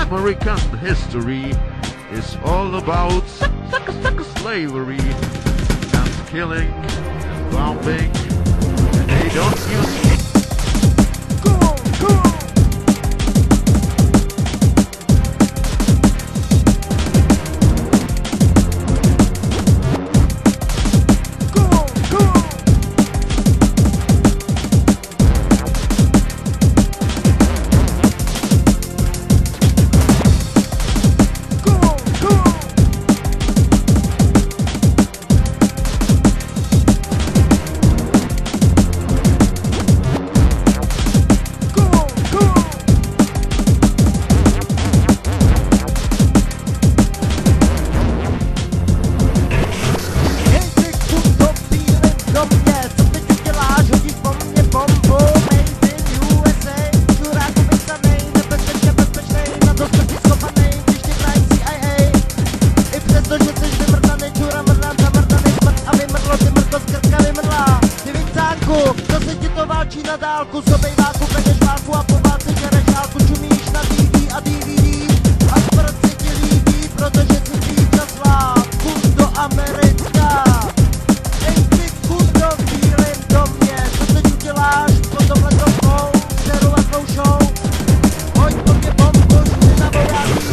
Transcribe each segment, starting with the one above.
American history is all about slavery and killing and bombing, and they don't use na dálku, sobejváku, peněž váku a po válce žereš dálku, čumíš na TV a DVD a smrt se ti líbí, protože si víc a slát, kundo Amerika. Ej ty kundo v bílym domě, co teď uděláš po tomhle trochou, seru a tvou show, hoď po mě bombu, ždy na vojáky.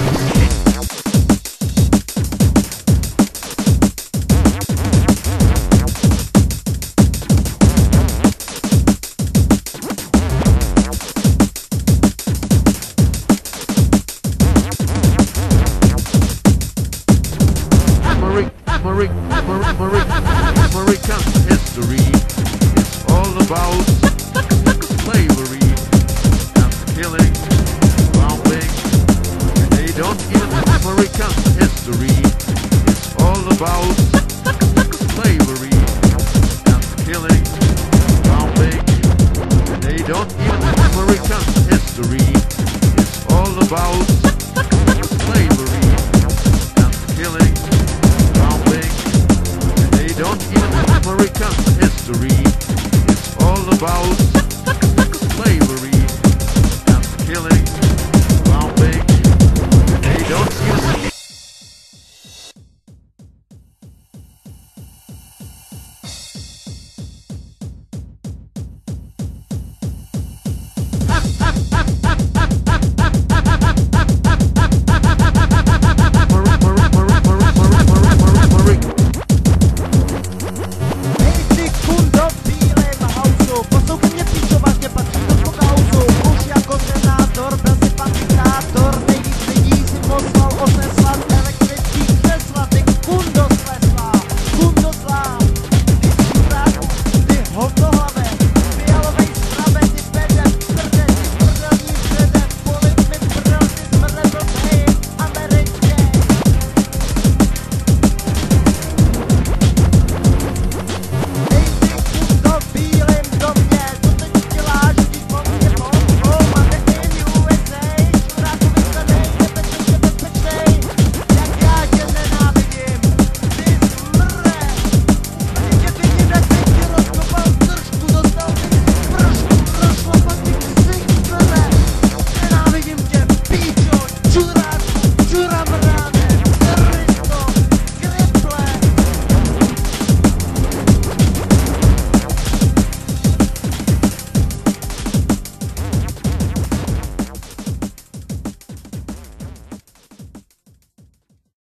American history is all about slavery and killing, bombing, and they don't even. American history is all about slavery and killing, bombing, and they don't even. American history is all about slavery and killing, bombing. Don't even. American history is all about